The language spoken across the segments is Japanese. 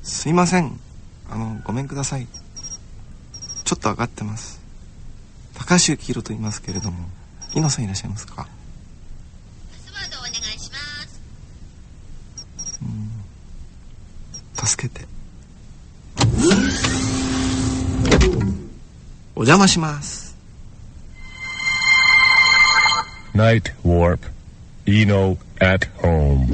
すいません。ごめんください。ちょっと上がってます。高橋幸宏と言いますけれども、猪野さんいらっしゃいますか？ パスワードお願いします。 助けて。お邪魔します。 Night Warp Eno at home.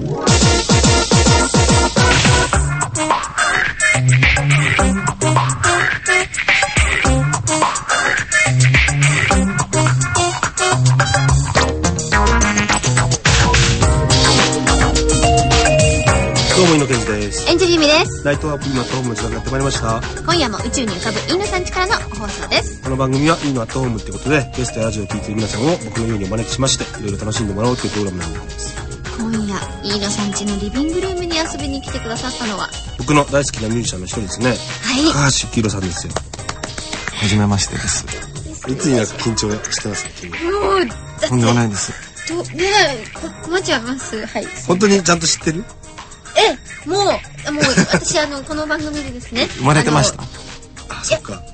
どうも猪野健二です。 エンジェリーミです。 ライトアップ今とホームの時間がやってまいりました。 今夜も宇宙に浮かぶイヌさん力の放送です。 この番組は今とホームってことでゲストやラジオを聞いている皆さんを僕のようにお招きしましていろいろ楽しんでもらおうというプログラムなんです。 今夜イヌさん家のリビングルームに遊びに来てくださったのは僕の大好きなミュージシャンの一人ですね。 はい。 高橋幸宏さんですよ。 はじめましてです。 いつになく緊張してますね。 もうだってとんでもないです。 困っちゃいます。はい。 本当にちゃんと知ってる？ もう私この番組でですね。 生まれてました？ あ、そっか。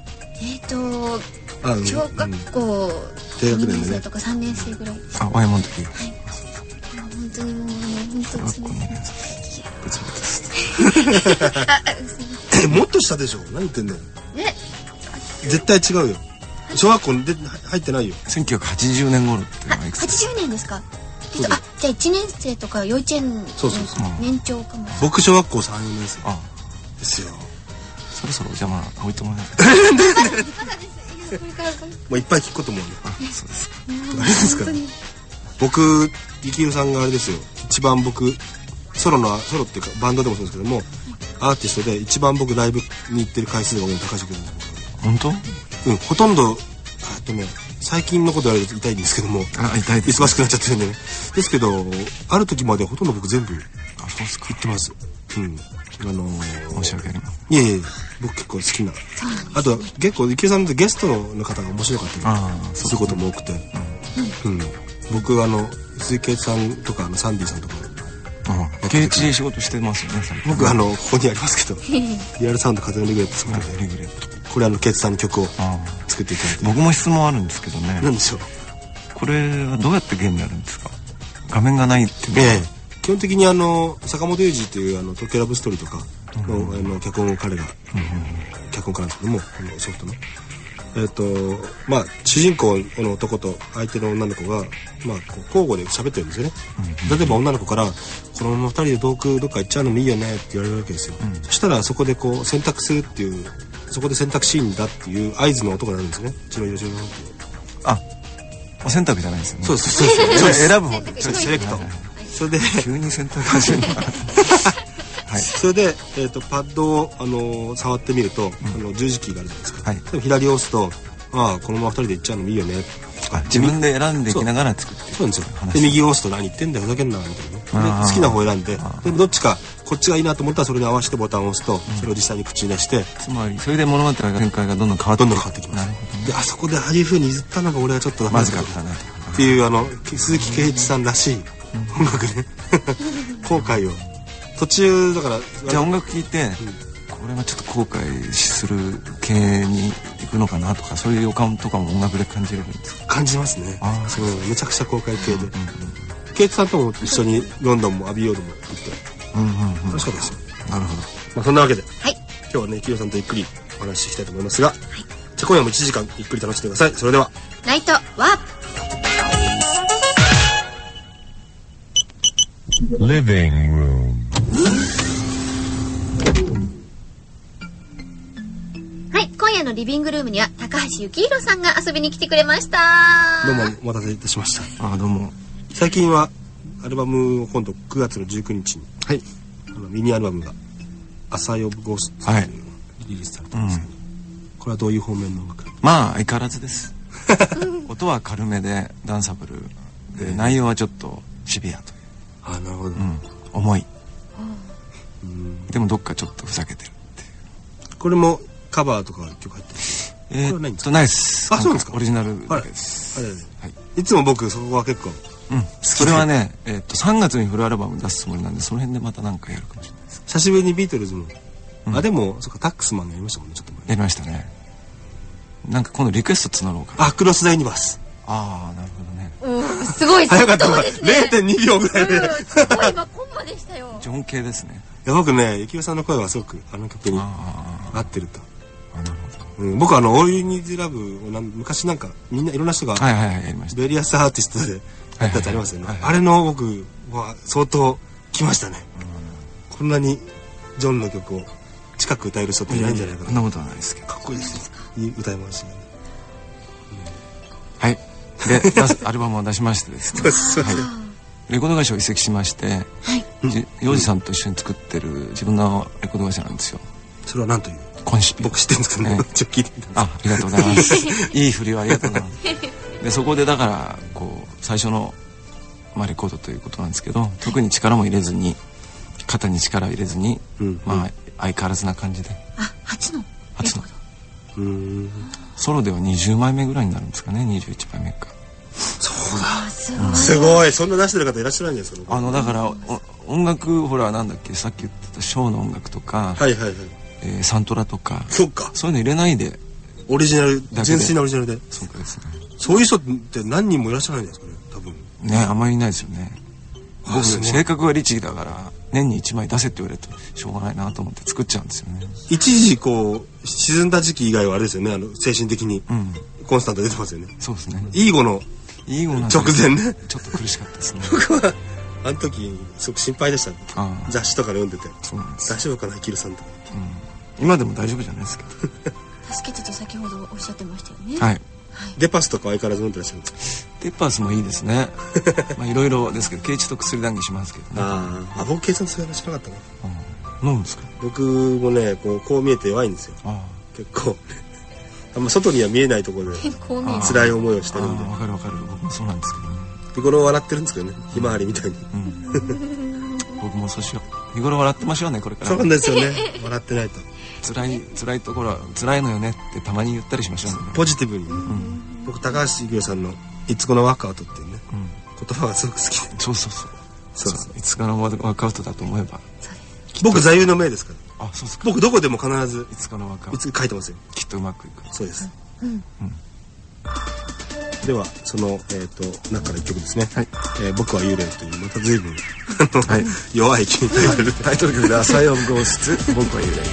小学校低学 2 年でね。 年生とか3年生ぐらいです。 あ、ワイモンの時。 はい。本当にもう本当に小学校2年生。ブツブツです。 もっと下でしょ。何言ってんの？ ね。 絶対違うよ。小学校に入ってないよ。 1980年頃ってのはいくつですか？ 80年ですか？ そうだよ。 じゃあ1年生とか幼稚園のそうそうそう年長かも。 僕小学校3、4年生あ、 ですよ。 そろそろお邪魔置いてもらえるもういっぱい聞くこともね。 あ、そうですか。 あれですから。僕幸宏さんがあれですよ。一番僕ソロっていうかバンドでもそうですけども、アーティストで一番僕ライブに行ってる回数が多いの高橋君です。 本当？ うん、ほとんど最近のこと言われると痛いんですけども、 あ、痛いです。 忙しくなっちゃってるんでね。ですけどある時までほとんど僕全部あ、そうですか。 行ってます。うん。 申し訳ありません。 いえいえ、僕結構好きな。あと結構幸宏さんってゲストの方が面白かったりすることも多くて、僕鈴木圭一さんとかサンディさんとか。 圭一で仕事してますよね。 僕ここにありますけど、リアルサウンド風のリグレット作ってて、これ圭一さんの曲を作っていただいて。 僕も質問あるんですけどね。 何でしょう。 これはどうやってゲームやるんですか？画面がないっていうのは。 基本的に坂本龍二という東京ラブストーリーとかの脚本を彼が脚本家なんですけども、ソフトの主人公の男と相手の女の子が交互で喋ってるんですよね。例えば女の子から「このまま2人でどっか行っちゃうのもいいよね」って言われるわけですよ。そしたらそこで選択するっていう、そこで選択シーンだっていう合図の音が鳴るんですね。チロリロチロリロっていう。 あ、選択じゃないですよね。 そうそう。 選ぶ方。 セレクト。それで急に選択始めた。 はい、それで、パッドを、触ってみると、十字キーがあるじゃないですか。でも左を押すと、このまま2人で行っちゃうのもいいよね。 自分で選んでいきながら作って。 そうなんですよ。で右を押すと何言ってんだよふざけんなみたいな。で好きな方を選んで、でもどっちかこっちがいいなと思ったらそれに合わせてボタンを押すと、それを実際に口に出して。 つまりそれで物語が展開がどんどん変わってきます。 であそこでああいう風に譲ったのが俺はちょっとまずかったなっていう鈴木圭一さんらしい音楽ね。後悔を途中だから。 じゃあ音楽聴いて、これはちょっと後悔する系に行くのかなとか、そういう予感とかも音楽で感じれるんですか？ 感じますね。そう、めちゃくちゃ後悔系で。圭一さんとも一緒にロンドンもアビーヨードも行って楽しかったですよ。 なるほど。 そんなわけで、今日はね幸宏さんとゆっくりお話ししていきたいと思いますが、じゃあ今夜も1時間ゆっくり楽しんでください。それではナイトワープ。 Living room. はい、今夜のリビングルームには高橋幸宏さんが遊びに来てくれました。 どうもお待たせいたしました。 どうも。 最近はアルバムを今度9月の19日に、ミニアルバムが「朝呼ぶゴースト」っていうのをリリースされてますけど、これはどういう方面の音楽？ 相変わらずです。音は軽めでダンサブルで、内容はちょっとシビアという。 なるほど。 重い。でもどっかちょっとふざけてるっていう。 これもカバーとか曲入ってる？これはないんですか？ ないです。 そうですか。 オリジナルだけです。 いつも僕そこは結構それはね、3月にフルアルバム出すつもりなんで、その辺でまた何かやるかもしれないです。 久しぶりにビートルズもあでもそっかタックスマンやりましたもんねちょっと前。 やりましたね。なんか今度リクエスト募ろうかな。 あクロス・ザ・ユニバース。 ああなるほどね。 すごい早かった速攻ですね。 0.2 秒ぐらいで。 すごい今コンマでしたよ。 ジョン系ですね。 いや僕ね幸雄さんの声はすごくあの曲にあ合ってると。 あなるほど。 僕オールユニーズラブを昔なんかみんないろんな人がはいはいはいやりました。 ベリアスアーティストでやったやつありますよねはいはいはいあれの僕は相当来ましたねこんなにジョンの曲を近く歌える人っていないんじゃないかなそんなことはないですけど。 かっこいいですよいい歌いますしねはい。でアルバムを出しましてですね。はいレコード会社を移籍しまして、ヨウジさんと一緒に作ってる自分のレコード会社なんですよ。 それは何というコンシピ。 僕知ってるんですけどねちょっと聞いてみたんですありがとうございます。いい振りをありがとうございます。でそこでだからこう最初の、レコードということなんですけど、特に力も入れずに肩に力を入れずに、相変わらずな感じで。 初のソロでは20枚目ぐらいになるんですかね。21枚目か。 そうだすすごいそんな出してる方いらっしゃらないんじゃないですかだから音楽ほらなんだっけさっき言ってたショーの音楽とか、 はいはいはいサントラとかそっかそういうの入れないで。 オリジナルだけで純粋なオリジナルでそうかですね。 そういう人って何人もいらっしゃらないんですかね多分ねあんまりいないですよね。僕すごい性格が律儀だから年に1枚出せって言われるとしょうがないなと思って作っちゃうんですよね。 一時こう沈んだ時期以外はあれですよね精神的にコンスタント出てますよねそうですね。 イーゴのいい語なんだ直前ねちょっと苦しかったですね。 僕はあの時すごく心配でした雑誌とかで読んでてそうなんです。 大丈夫かなキルさんとか今でも大丈夫じゃないですけ助けてと先ほどおっしゃってましたよね。 ど。はいデパスとか相変わらず飲んでらっしゃるんですかデッパースもいいですね。いろいろですけどケイチと薬談義しますけどね。 あ僕計算それは知らなかったな飲むんですか。 僕もねこう見えて弱いんですよ結構あんま外には見えないところでこう見えて辛い思いをしてるんでわかるわかる。僕もそうなんですけどね。 日頃笑ってるんですけどねひまわりみたいに僕もそうしよう。日頃笑ってましょうねこれから。 そうなんですよね笑ってないと辛いところは辛いのよねってたまに言ったりしましょうね。 ポジティブにね僕高橋幸雄さんの「いつこのワークアウト」っていうね言葉がすごく好きでそういつからのワークアウトだと思えば。 僕座右の銘ですからあそうですか。 僕どこでも必ずいつからのワークアウいつ書いてますよトきっとうまくいく。 そうですではその中から一曲ですね僕は幽霊というまた随分弱い気に入ってるタイトル曲で「浅いオブゴースト僕は幽霊」。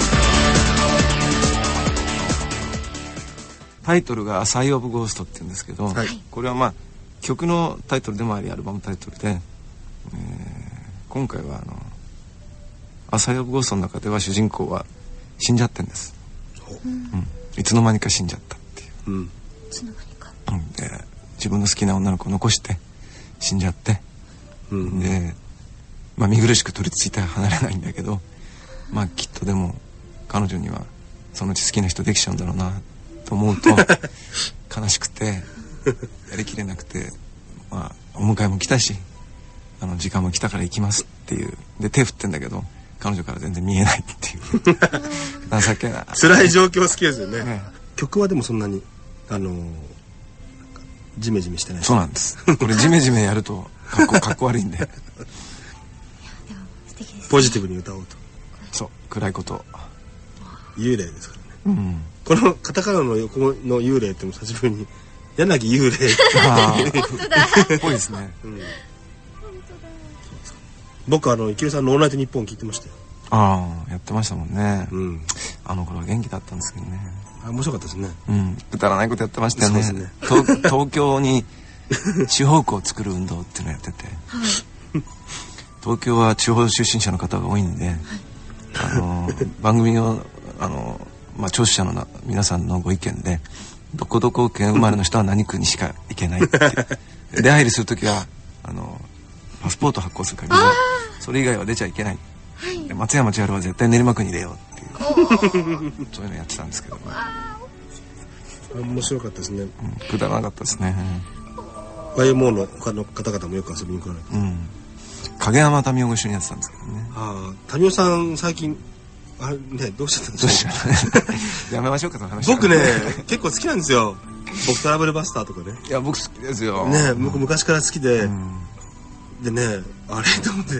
タイトルが「浅いオブゴースト」って言うんですけど、これは曲のタイトルでもありアルバムタイトルで、今回は浅いオブゴーストの中では主人公は死んじゃってんです、いつの間にか死んじゃったっていう、 いつの間にかで自分の好きな女の子を残して死んじゃって、で見苦しく取り付いて離れないんだけどきっとでも彼女にはそのうち好きな人できちゃうんだろうなと思うと悲しくてやりきれなくてお迎えも来たし時間も来たから行きますっていうで手振ってんだけど彼女から全然見えないっていう情けな辛い状況好きですよね曲はでもそんなにジメジメしてないそうなんです。これジメジメやるとかっこ悪いんででも素敵です。 ポジティブに歌おうとそう暗いこと幽霊ですからねこのカタカナの横の幽霊っても久しぶりに柳幽霊本当だっぽいですね。 僕池田さんの「オールナイトニッポン」聞いてましたよやってましたもんね。あの頃は元気だったんですけどね。 面白かったですねくだらないことやってましたよね。 そうですね東京に地方区を作る運動っていうのをやってて、東京は地方出身者の方が多いんで、番組の聴取者の皆さんのご意見でどこどこ県生まれの人は何区にしか行けないって出入りする時はパスポート発行するからそれ以外は出ちゃいけない、松山千春は絶対練馬区に入れようっていうそういうのやってたんですけど、 面白かったですねくだらなかったですね。 YMO の他の方々もよく遊びに来られて影山民生が一緒にやってたんですけどね。 民生さん最近あれねどうしちゃったんですかやめましょうかその話。 僕ね結構好きなんですよ僕トラブルバスターとかねいや僕好きですよね僕昔から好きででねあれと思って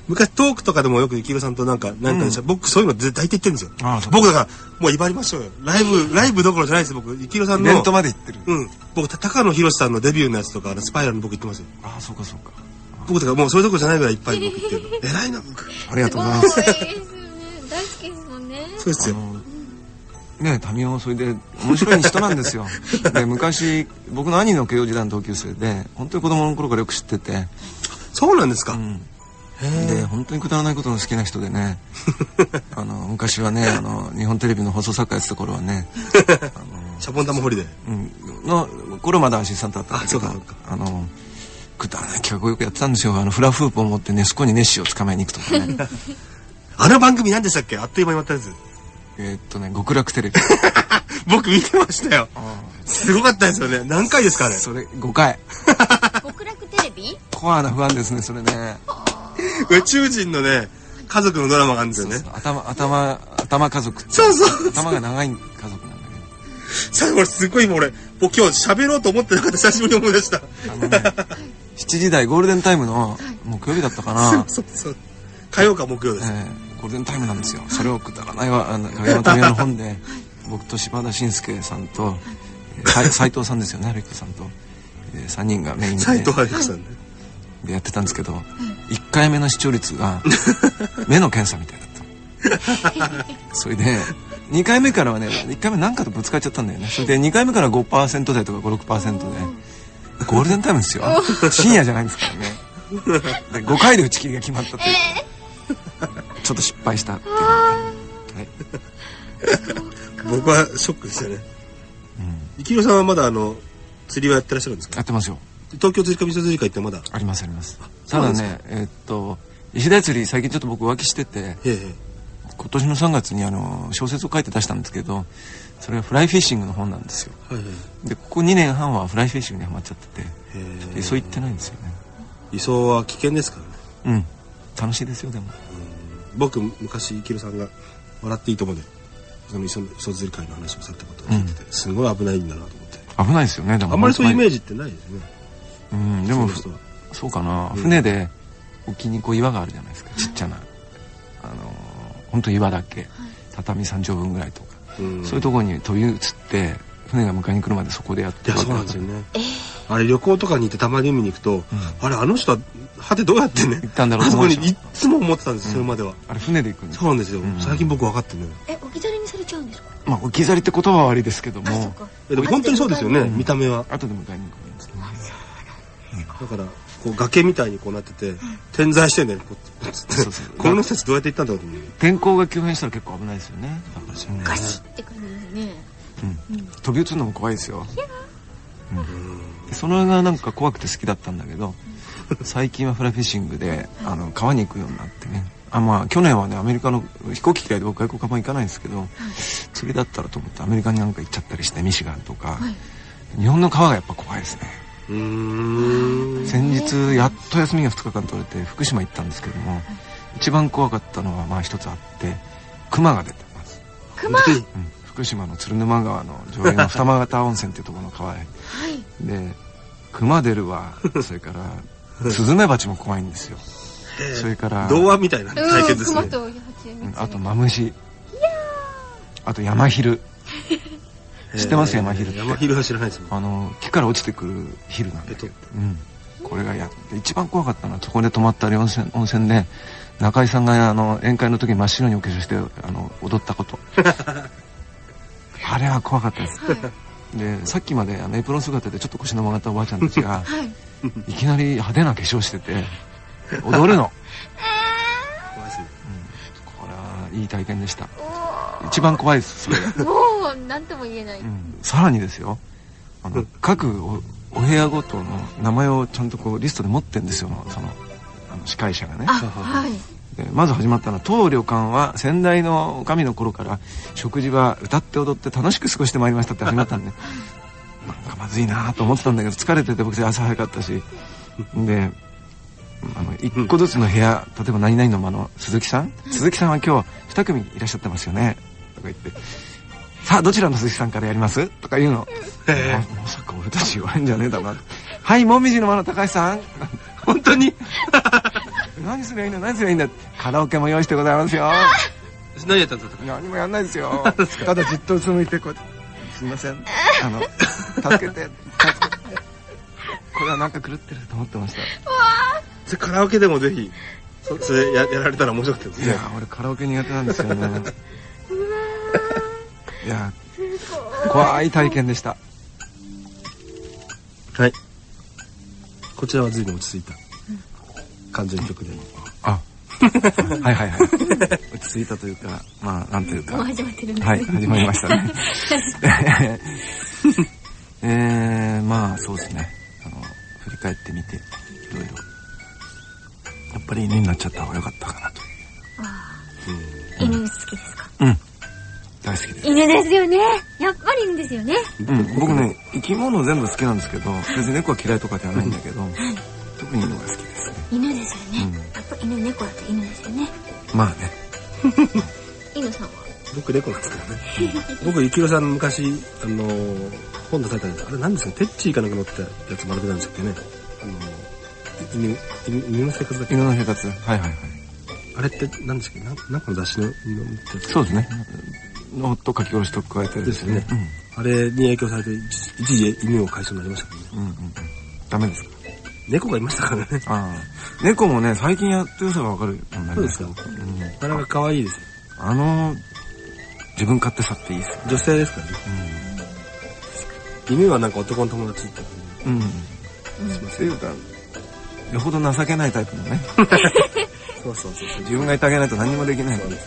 昔トークとかでもよく幸宏さんとなんかでした、僕そういうの大体言ってるんですよ。僕だからもう威張りましょうよ。ライブどころじゃないですよ。僕幸宏さんのイベントまで行ってる。 僕高野宏さんのデビューのやつとかスパイラルの僕言ってますよ。 そうかそうか。 僕だからもうそれどころじゃないぐらいいっぱい僕言ってる。偉いな僕。 ありがとうございます。 大好きですもんね。 そうですよ。 ね、民生それで面白い人なんですよ。で昔僕の兄の慶応時代の同級生で本当に子供の頃からよく知ってて。 そうなんですか。 で本当にくだらないことの好きな人でね昔はね日本テレビの放送作家やってた頃はねシャボン玉掘りでの頃まだアシスタントだったんだけどくだらない企画をよくやってたんですよ。フラフープを持ってネスコにネッシーを捕まえに行くとかね。 あの番組何でしたっけ？あっという間に終わったやつ。 極楽テレビ。 僕見てましたよ。すごかったですよね。何回ですかあれ？ それ5回。 極楽テレビ？ コアなファンですねそれね。 宇宙人のね家族のドラマがあるんですよね。 頭家族って。 そう。 頭が長い家族なんだけど。俺すごいもう今日喋ろうと思ってなかった久しぶりに思い出した。 7時台ゴールデンタイムの木曜日だったかな。 そう。火曜か木曜です。 ゴールデンタイムなんですよ。それをくだらないは影山民生の本で僕と島田紳介さんと斉藤さんですよね、春彦さんと3人がメインで斉藤春彦さんねでやってたんですけど、1回目の視聴率が目の検査みたいだった。それで2回目からはね1回目なんかとぶつかっちゃったんだよね。それで2回目から 5% 台とか 5,6% でゴールデンタイムですよ。深夜じゃないんですからね。で5回で打ち切りが決まったっていう。ちょっと失敗したっていう、 僕はショックでしたね。幸宏さんはまだ釣りはやってらっしゃるんですか？ やってますよ。 東京釣りか味噌釣り会ってまだあります。ただね石鯛釣り最近ちょっと僕浮気してて、今年の3月に小説を書いて出したんですけど、それはフライフィッシングの本なんですよ。でここ2年半はフライフィッシングにハマっちゃってて、磯行ってないんですよね。 磯は危険ですからね。 楽しいですよ。でも僕昔幸宏さんが笑っていいと思うでその磯釣り会の話をされたことを聞いてて、すごい危ないんだなと思って。 危ないですよね。でもあんまりそういうイメージってないですね。 でもそうかな。船で沖に岩があるじゃないですか。ちっちゃな本当岩だけ畳3畳分ぐらいとか、そういうところに飛び移って船が迎えに来るまでそこでやってる。 そうなんですよね。あれ旅行とかに行ってたまに海に行くと、あれの人は果てどうやってね行ったんだろうと思う。あそこにいつも思ってたんです。それまではあれ船で行くんです。 そうなんですよ。最近僕分かってね。 置き去りにされちゃうんですか？ 置き去りって言葉は悪いですけども、 でも本当にそうですよね。見た目は後で迎えに来るんですけどね。 だから崖みたいになってて点在してんだよ。この施設どうやって行ったんだろうと思う。 天候が急変したら結構危ないですよね。 ガシって感じですね。 飛び移るのも怖いですよ。それがなんか怖くて好きだったんだけど、最近はフライフィッシングで川に行くようになってね。去年はねアメリカの飛行機嫌いで僕外国あんま行かないんですけど、釣りだったらと思ってアメリカになんか行っちゃったりして、ミシガンとか、日本の川がやっぱ怖いですね。先日やっと休みが2日間取れて福島行ったんですけども、一番怖かったのは一つあって、熊が出てます。 熊？ 福島の鶴沼川の上流の二俣温泉っていうところの川へ、で熊出るわ、それからスズメバチも怖いんですよ。それから童話みたいな体験ですね。 あとマムシ、あとヤマヒル。知ってますヤマヒルって？ ヤマヒルは知らないです。 木から落ちてくるヒルなんだけど、これが一番怖かったのはそこで泊まった温泉で中井さんが宴会の時に真っ白にお化粧して踊ったこと。あれは怖かったです。でさっきまでエプロン姿でちょっと腰の曲がったおばあちゃんたちがいきなり派手な化粧してて踊るの。これはいい体験でした。一番怖いです、それが。 もう何とも言えない。 さらにですよ、各お部屋ごとの名前をちゃんとリストで持ってんですよ、その司会者がね。でまず始まったのは、当旅館は先代の女将の頃から食事は歌って踊って楽しく過ごしてまいりましたって始まったんで、なんかまずいなと思ってたんだけど、疲れてて僕朝早かったし、で一個ずつの部屋、例えば何々の間の鈴木さんは今日2組いらっしゃってますよねとか言って、さあどちらの鈴木さんからやりますとか言うの。まさか俺たち言われんじゃねえだな。はい、もみじの間の高橋さん。 本当に何すりゃいいんだ何すりゃいいんだ。カラオケも用意してございますよ。 何やったんですか？ 何もやんないですよ。ただじっとうつむいてこう、すいません、助けてこれはなんか狂ってると思ってました。 じゃカラオケでもぜひそれやられたら面白かったですね。 いや俺カラオケ苦手なんですよね。いや怖い体験でした。 はい。こちらは随分落ち着いた感じの曲で。 あはいはいはい。落ち着いたというか、まあなんというか。 もう始まってるんですね。 はい、始まりましたね。まあそうですね。振り返ってみていろいろやっぱり犬になっちゃった方が良かったかなという。 犬好きですか？ うん。大好きです。 犬ですよね。やっぱり犬ですよね。 うん。僕ね生き物全部好きなんですけど、別に猫は嫌いとかではないんだけど、特に犬が好きですね。 犬ですよね。やっぱ犬猫だと犬ですよね。 まあね。 犬さんは？ 僕猫なんですけどね。僕ゆきろさん昔本出されたんです。あれ何ですか？テッチーかなんか乗ったやつ丸くなんですけどね。犬の生活だっけ？ 犬の生活。はいはいはい。 あれって何ですか？なんかの雑誌の犬のやつ。 そうですね。のと書き下ろしと加えてですよね。あれに影響されて一時犬を飼いそうになりましたけどね。 ダメですか？ 猫がいましたからね。 ああ。猫もね最近やっと良さがわかるようになりました。 そうですか。なかなか可愛いですよ。 自分勝手さっていいですよ。 女性ですからね。犬はなんか男の友達って感じします。 っていうかよほど情けないタイプのね。 そう自分がいてあげないと何もできないので。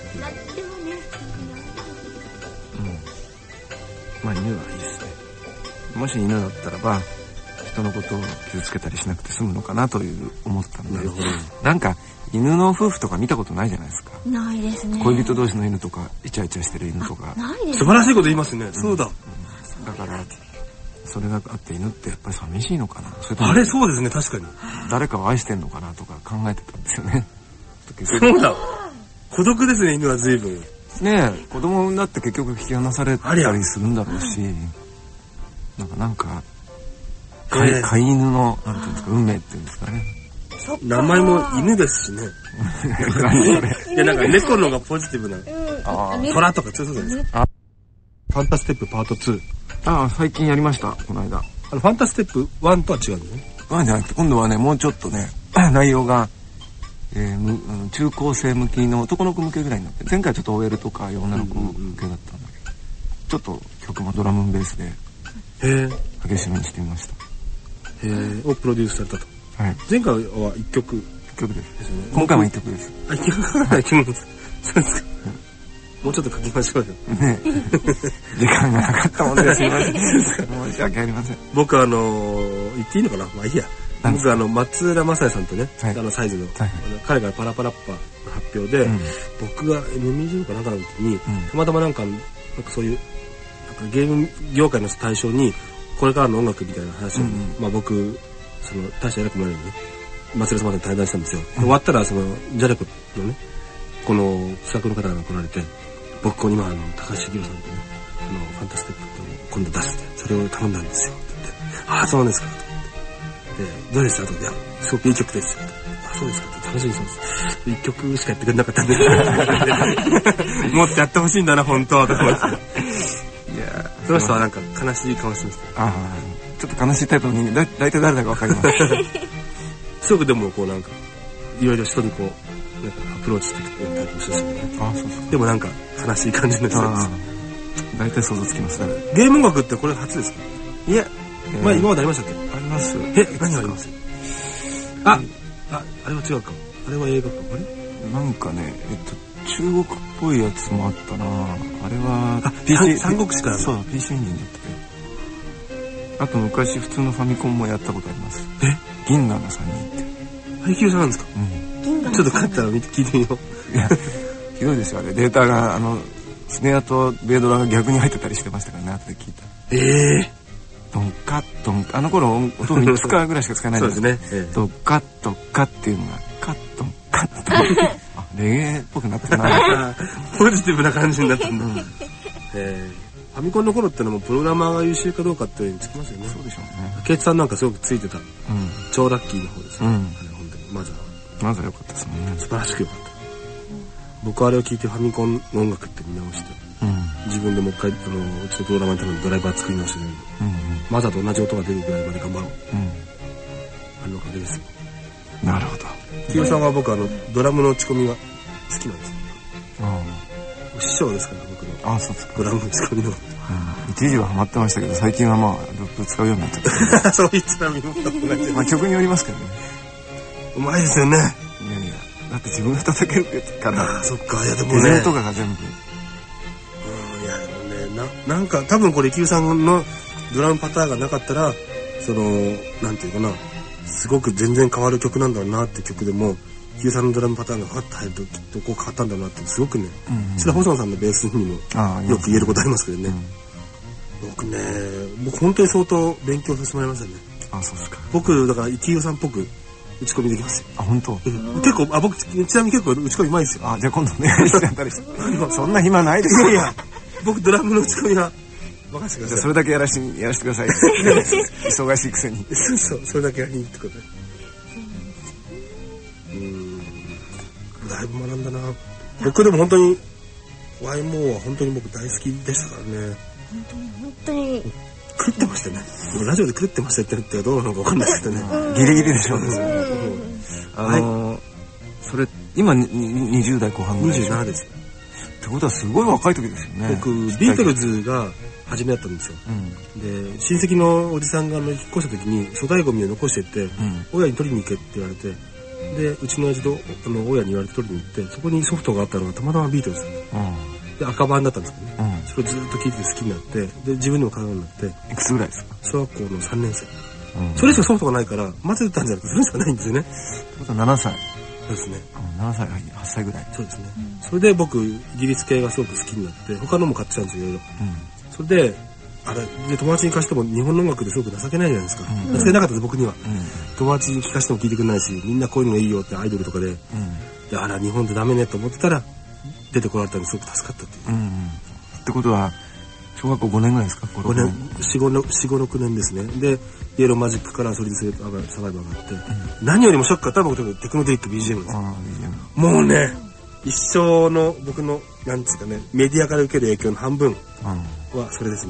まあ犬はいいですね。もし犬だったらば人のことを傷つけたりしなくて済むのかなという思ったんで。 なるほど。 なんか犬の夫婦とか見たことないじゃないですか。 ないですね。 恋人同士の犬とかイチャイチャしてる犬とか。 ないですね。 素晴らしいこと言いますね。そうだ。 だからそれがあって犬ってやっぱり寂しいのかな。それともあれそうですね、確かに。 誰かを愛してんのかなとか考えてたんですよね。 そうだ。孤独ですね、犬は随分。 ねえ、子供だって結局引き離されたりするんだろうし、なんか飼い犬のなんていうんですか、運命っていうんですかね。 名前も犬ですしね。いやなんか猫の方がポジティブな。虎とか強そうじゃないですか。ファンタステップパート2。 ああ、最近やりました、この間。 ファンタステップ1とは違うんだね。 1じゃなくて、今度はね、もうちょっとね、内容が、中高生向きの男の子向けぐらいになって、前回ちょっと OL とか女の子向けだったんだけど、ちょっと曲もドラムベースで、激しめにしてみました。 をプロデュースされたと。 はい。 前回は1曲ですよね。今回も1曲です。 あ、1曲から1曲です。そうですか。もうちょっと書きましょうよ。 ね時間がなかったもんですいません。申し訳ありません。 僕言っていいのかな？まあいいや。僕松浦正也さんとね、サイズの、彼がパラパラッパの発表で、僕が MMG かなんかの時に、たまたまなんかそういう、ゲーム業界の対象に、これからの音楽みたいな話を、まあ僕、大した偉くもないのにね、松浦さんと対談したんですよ。終わったら、ジャレコのね、この企画の方が来られて、僕ここに今高橋幸宏さんとね、ファンタステップって今度出して、それを頼んだんですよって言って、ああ、そうなんですかと思って。で、どうでしたといや、すごくいい曲ですよ。あ、そうですかって楽しみにしてます。一曲しかやってくれなかったんで、もっとやってほしいんだな、本当は、と思って。いやその人はなんか悲しい顔してました。 ああ、ちょっと悲しいタイプの人間、大体誰だかわかります。 すごくでもこうなんか、いろいろ人にこう、なんかアプローチしてきてくれたりもしてたね。 ああ、そうそう。 でもなんか悲しい感じの人です。 大体想像つきますね。 ゲーム音楽ってこれ初ですか？ いや、 まあ今までありましたっけ？ あります。 何があります？あれは違うか。あれは映画か。あれ？ なんかね、中国っぽいやつもあったな。あれは PC 三国志から。 そう、PC エンジンだったけど。あと昔普通のファミコンもやったことあります。銀河の3人って。 配給さんなんですか？ちょっと帰ったら聞いてみよう。 いや、ひどいですよ、あれ。データが、スネアとベードラが逆に入ってたりしてましたからね、後で聞いた。ドンカッドンカ、あの頃音3つかぐらいしか使えないんですそうですね。 ドッカッドッカっていうのが、カッドンカッドン。あ、レゲエっぽくなってるな。 ポジティブな感じになったんだ。ファミコンの頃ってのもプログラマーが優秀かどうかっていうのにつきますよね。 そうでしょうね。 ケイツさんなんかすごくついてた。超ラッキーの方ですね。本当にマザー。 まずは良かったですもんね。 素晴らしく良かった。僕あれを聞いてファミコンの音楽って見直して、自分でもう一回うちのプログラマーに頼んでドライバー作り直してる、マザーと同じ音が出るぐらいまで頑張ろう、あのおかげですよ。 なるほど。 キヨさんは僕ドラムの打ち込みが好きなんですよ。師匠ですから僕の。 あ、そうですか。 ドラムの打ち込みの。 一時はハマってましたけど、最近はまあループ使うようになっちゃった。 そう言ってたみんな。 まあ曲によりますけどね。 うまいですよね。 いやいや、だって自分が叩けるから。 ああ、そっか。いやでもね。 リズムとかが全部。 いやでもね、なんか多分これキヨさんのドラムパターンがなかったら、なんていうかな、すごく全然変わる曲なんだろうなって曲でも、キヨさんのドラムパターンがファッと入るときっとこう変わったんだろうなってすごくね、それは細野さんのベースにもよく言えることありますけどね。僕本当に相当勉強させてもらいましたね。 あ、そうですか。 僕だからキヨさんっぽく打ち込みできますよ。 あ、本当。 結構僕ちなみに結構打ち込みうまいですよ。 あ、じゃあ今度ね、してやったりして。そんな暇ないですよ。 いや僕ドラムの打ち込みは任せてください。 じゃあそれだけやらしてください。忙しいくせに。 そうそれだけやりにってことで。だいぶ学んだな。僕でも本当に YMO は本当に僕大好きでしたからね。 本当に狂ってましたね。ラジオで狂ってましたって言ってどうなのか分かんないですけどね。 ギリギリでしょうね。それ今20代後半ぐらいでしょ。 27ですよ。 ってことはすごい若い時ですよね。 僕ビートルズが初めだったんですよ。で親戚のおじさんが引っ越した時に粗大ゴミを残してって、親に取りに行けって言われて、でうちの親父と親に言われて取りに行って、そこにソフトがあったのがたまたまビートルズで赤版だったんですけどね。それをずっと聴いてて好きになって、で自分でも買うようになって。 いくつぐらいですか？ 小学校の3年生。それしかソフトがないから混ぜたんじゃなくてそれしかないんですよね。 ってことは7歳。 そうですね。 7歳、8歳ぐらい。 そうですね。それで僕イギリス系がすごく好きになって、他のも買ってたんですよ、いろいろ。それで友達に貸しても日本の音楽ですごく情けないじゃないですか。情けなかったです僕には。友達に聞かせても聞いてくれないし、みんなこういうのがいいよってアイドルとかで、日本でダメねと思ってたら出てこられたのですごく助かったっていう。 ってことは小学校5年ぐらいですか？5 年、4、5、6年ですね。でイエローマジックからソリッドサバイバーがあって、何よりもショックだったら僕テクノデリック BGM です。もうね、一生の僕のなんですかね、メディアから受ける影響の半分はそれですね。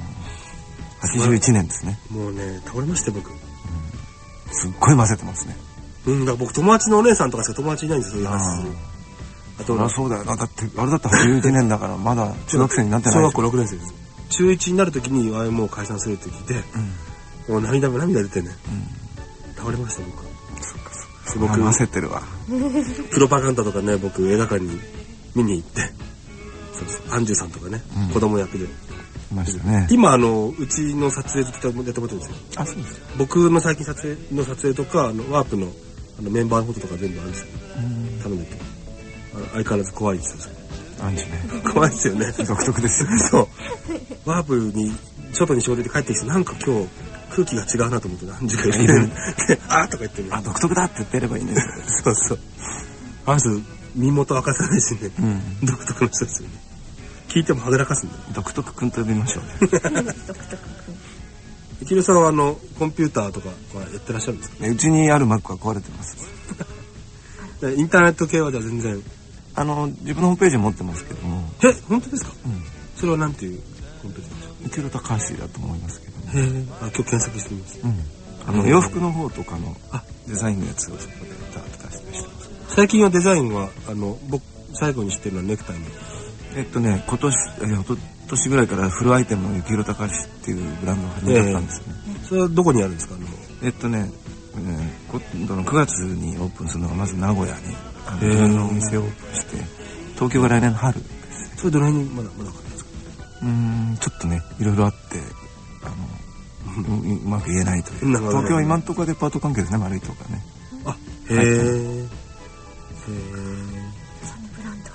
81年ですね。 もうね、倒れまして僕。 すっごい混ぜてますね。 だから僕友達のお姉さんとかしか友達いないんですよ、そういう話する。 あとそうだよな。だってあれだったら81年だからまだ中学生になってない。 小学校6年生です。中1になる時にもう解散するって聞いて、もう涙出てね、倒れました僕。 僕焦ってるわ。 プロパガンダとかね、僕映画館に見に行って、アンジュさんとかね、子供役で。今うちの撮影でやってもらってるんですよ。 あ、そうですか。 僕の最近撮影とかワープのメンバーのフォトとか全部あるんですよ。頼んでて。相変わらず怖いですよ。 アンジュね。 怖いですよね。 独特ですよね。 そう。ワープに外に仕事で帰ってきて、なんか今日空気が違うなと思って、アンジュがいる。あーとか言ってね。 あ、独特だって言ってればいいんですよ。 そうそう。あの人身元明かさないしね。独特の人ですよね。聞いてもはぐらかすんだよ。 独特くんと呼びましょうね。 独特くん。 キヨさんはコンピューターとかはやってらっしゃるんですか？ うちにある Mac は壊れてます。 インターネット系はじゃあ全然自分のホームページ持ってますけども。 本当ですか？それはなんていうホームページでしょう？ 池田高橋だと思いますけどね。 今日検索してみます。 洋服の方とかのデザインのやつをそこで出してます。 最近はデザインは僕最後に知ってるのはネクタイの。 今年ぐらいからフルアイテムの幸宏高橋っていうブランドを始めたんですよね。 それはどこにあるんですか？ 今度の9月にオープンするのがまず名古屋に自分のお店をオープンして、東京が来年の春です。 それどの辺にまだ分かったんですか？ ちょっとね、いろいろあってうまく言えないという。東京は今のところデパート関係ですね、丸いとかね。 そのブラン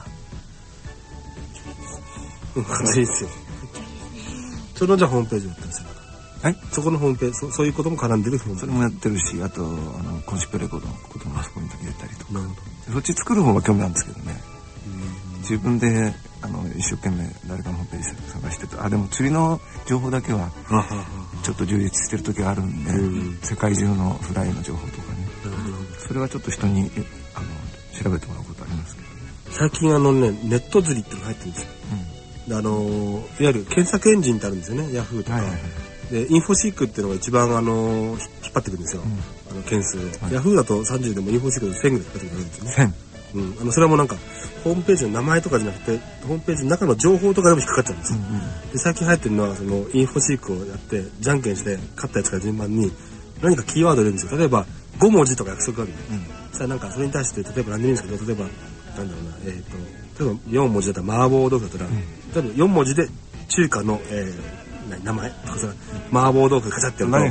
ドかっこいいですよ。そのじゃあホームページだったんですよ。そこのホームページ、そういうことも絡んでる。 それもやってるし、あとコンシップレコードのこともあそこに入れたりとか。そっち作る方が興味なんですけどね。自分で一生懸命誰かのホームページ探してて、でも釣りの情報だけはちょっと充実してる時があるんで、世界中のフライの情報とかね。それはちょっと人に調べてもらうことありますけど。 最近ネット釣りってのが入ってるんですよ。でいわゆる検索エンジンってあるんですよね、ヤフーとか。でインフォシークっていうのが一番引っ張ってくるんですよ、件数を。ヤフーだと30でもインフォシークで1000ぐらい引っ張ってくるんですよね。それはもうなんかホームページの名前とかじゃなくてホームページの中の情報とかでも引っかかっちゃうんですよ。で最近流行ってるのはそのインフォシークをやってじゃんけんして勝ったやつから順番に何かキーワードを入れるんですよ。例えば5文字とか約束がある。それなんかそれに対して例えば何でもいいんですけど、例えばなんだろうな、例えば4文字だったら麻婆豆腐だったら、例えば4文字で中華の、名前とかさ、麻婆豆腐カチャってやると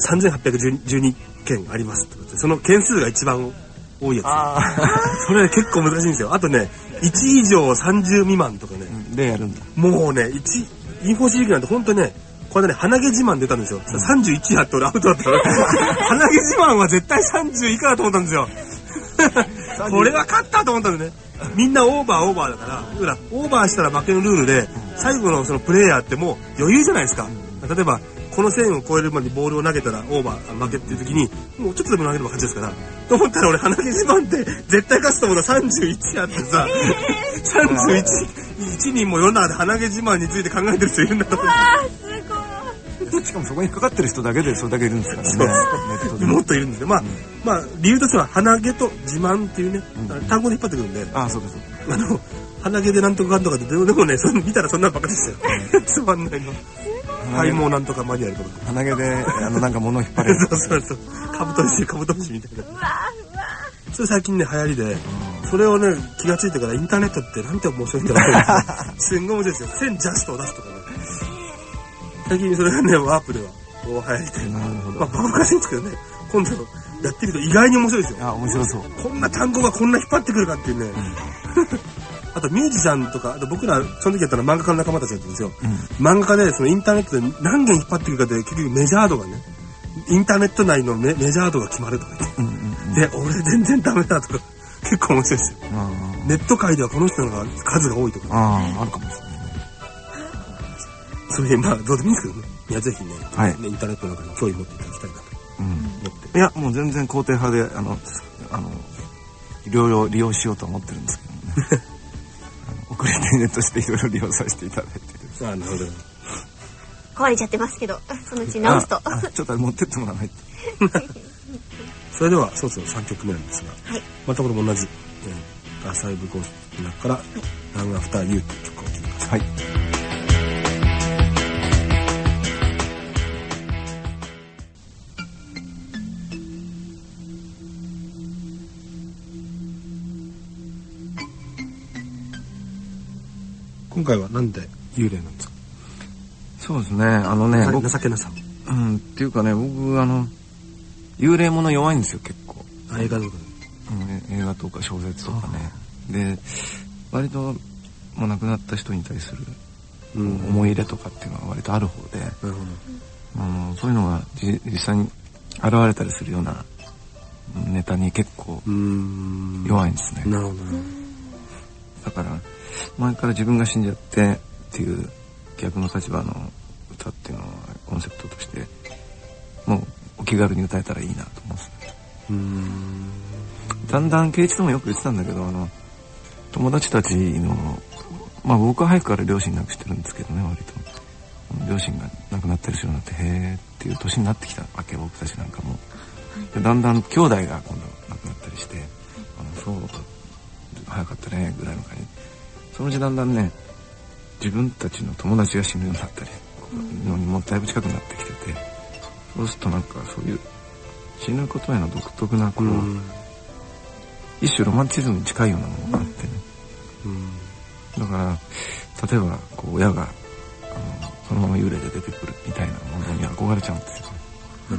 3812件ありますとかって、その件数が一番多いやつ。それ結構難しいんですよ。あとね、1以上30未満とかね。 でやるんだ。 もうね、インフォシークなんて本当ね、これね、鼻毛自慢出たんですよ。31あって俺アウトだったから。鼻毛自慢は絶対30以下だと思ったんですよ。これは勝ったと思ったんでね。みんなオーバーだから、オーバーしたら負けのルールで、最後のそのプレイヤーってもう余裕じゃないですか。例えば、この線を越えるまでボールを投げたらオーバー、負けっていう時に、もうちょっとでも投げれば勝ちですから。と思ったら俺、鼻毛自慢って絶対勝つと思ったら31あってさ、31人も世の中で鼻毛自慢について考えてる人いるんだと思って。 しかもそこにかかってる人だけでそれだけいるんですからね。 もっといるんですよ。まあ理由としては鼻毛と自慢っていうね、単語で引っ張ってくるんで。 そうかそうか。 鼻毛でなんとかかんとかってでもね、見たらそんなばっかりですよ。つまんないの。体毛なんとかマニュアルとか。 鼻毛でなんか物を引っ張れる。 そう。カブトムシみたいな。それ最近ね流行りで、それをね気がついてからインターネットってなんて面白いんだろう。すんごい面白いですよ。1000ジャストを出すとかね。最近それがねワープでは大流行りで、バカバカしいんですけどね、今度やってみると意外に面白いですよ。 面白そう。 こんな単語がこんな引っ張ってくるかっていうね。あとミュージシャンとか、あと僕らその時やったら漫画家の仲間たちやってるんですよ。漫画家でそのインターネットで何件引っ張ってくるかで結局メジャー度がね、インターネット内のメジャー度が決まるとか言って、で俺全然ダメだとか結構面白いですよ。ネット界ではこの人のが数が多いとか。 あるかもしれない。 そういうどうでもいいんですけどね。いやぜひね、インターネットの中に興味持っていただきたいなと思って。 いやもう全然肯定派でいろいろ利用しようと思ってるんですけどね。遅れてネットしていろいろ利用させていただいてる。 なるほど。 壊れちゃってますけど、そのうち直すと。 ちょっと持ってってもらわないと。 それではそろそろ3曲目なんですが、またこれも同じアーサイブゴーストの中から「ランアフターユー」という曲を聴いてください。今回はなんで幽霊なんですか？ そうですね、 僕情けなさ。 っていうかね、僕幽霊もの弱いんですよ結構。 映画とか映画とか小説とかね。で割ともう亡くなった人に対する思い入れとかっていうのは割とある方で、そういうのが実際に現れたりするようなネタに結構弱いんですね。 なるほど。 だから前から自分が死んじゃってっていう逆の立場の歌っていうのはコンセプトとしてもうお気軽に歌えたらいいなと思うんです。だんだん圭一ともよく言ってたんだけど、友達たちの僕は早くから両親亡くしてるんですけどね、割と両親が亡くなったりするようになってへーっていう年になってきたわけ、僕たちなんかも。でだんだん兄弟が今度亡くなったりして、そう早かったねぐらいの感じ。そのうちだんだんね、自分たちの友達が死ぬようになったりのにもだいぶ近くなってきてて、そうするとなんかそういう死ぬことへの独特な一種ロマンチズムに近いようなものがあってね。だから例えば親がそのまま幽霊で出てくるみたいなものに憧れちゃうんですよね。 そう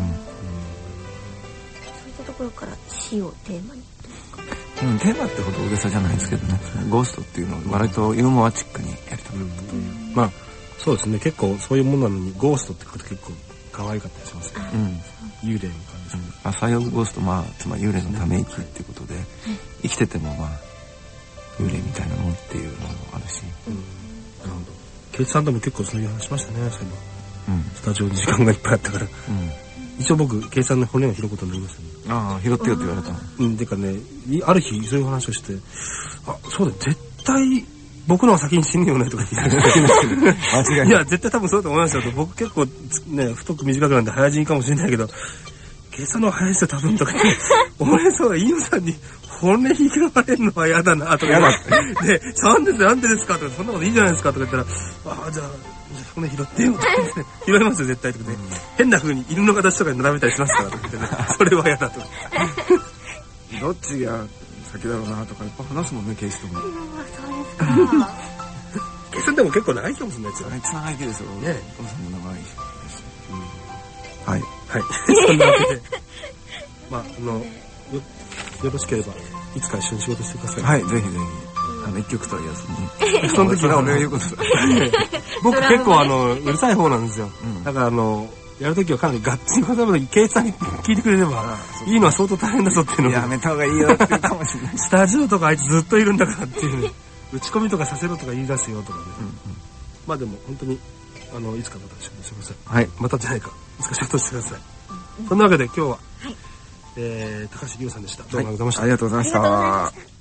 いったところから死をテーマに。 テーマってほど大げさじゃないですけどね、ゴーストっていうのを割とユーモアチックにやりたかった。 そうですね、結構そういうものなのにゴーストってこと結構可愛かったりしますね。幽霊に関して。 サイオブゴースト、つまり幽霊のため息っていうことで、生きてても幽霊みたいなもんっていうのもあるし。 なるほど。圭一さんとも結構そういう話しましたね、そういえば。スタジオに時間がいっぱいあったから。 一応僕計算の骨を拾うことになりましたね。 ああ、拾ってよって言われたの。 てかね、ある日そういう話をして、あ、そうだ、絶対僕の方が先に死ぬよねとか言って間違いない。 いや、絶対多分そうだと思いますよと。僕結構ね、太く短くなんで早死にかもしれないけど、計算の方が早いですよ多分とか、ね、俺そう、飯野さんに骨拾われるのは嫌だなとか言って、で、なんでですかとか、そんなこといいじゃないですかとか言ったら、ああ、じゃあ骨拾ってよとか言って、拾いますよ絶対とかね、変な風に犬の形とかに並べたりしますからとか言ってね、それは嫌だとか。 どっちが先だろうなとかやっぱ話すもんね、ケースとも。 そうですか。 計算でも結構長いかもしれないですよあね。 いつ長生きですよ。 ね。 お父さんも長いし。はい。 はい。そんなわけで、まあよろしければいつか一緒に仕事してください。 はい、ぜひぜひ。一曲とは言わずに。 その時は俺が言うことだ。 僕結構うるさい方なんですよ。だからやるときはかなりガッツリ言葉でケイさんに聞いてくれればいいのは相当大変だぞっていうのをやめた方がいいよって言うかもしれない。 スタジオとかあいつずっといるんだからっていうね、打ち込みとかさせろとか言い出すよとかね。まあでも本当にいつかまた仕事してください。 はい。 またじゃないか、いつか仕事してください。そんなわけで今日は高橋理央さんでした。どうもありがとうございました。 ありがとうございました。